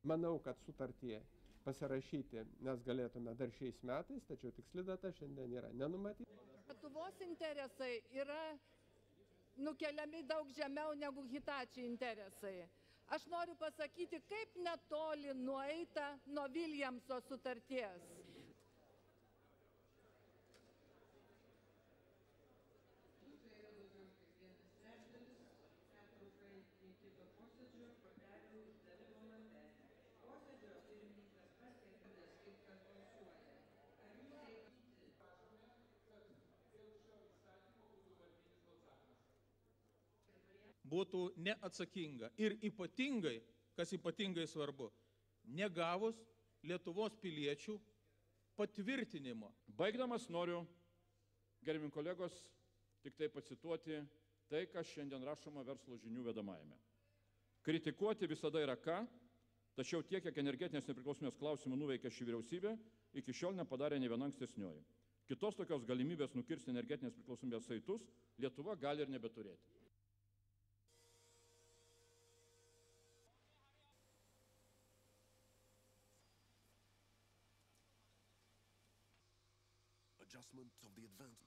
Manau, kad sutartyje pasirašyti mes galėtume dar šiais metais, tačiau tiksli data šiandien yra nenumatyta. Lietuvos interesai yra nukeliami daug žemiau negu Hitachi interesai. Aš noriu pasakyti, kaip netoli nueita nuo Viljamso sutarties. Būtų neatsakinga ir ypatingai, kas ypatingai svarbu, negavus Lietuvos piliečių patvirtinimo. Baigdamas noriu, gerbiami kolegos, tik tai pacituoti tai, kas šiandien rašoma Verslo žinių vedamajame. Kritikuoti visada yra ką, tačiau tiek, kiek energetinės nepriklausomybės klausimų nuveikė ši vyriausybė, iki šiol nepadarė nė viena ankstesnioji. Kitos tokios galimybės nukirsti energetinės priklausomybės saitus Lietuva gali ir nebeturėti. Adjustment of the advancement.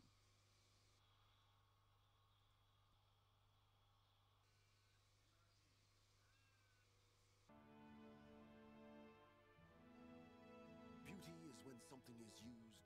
Beauty is when something is used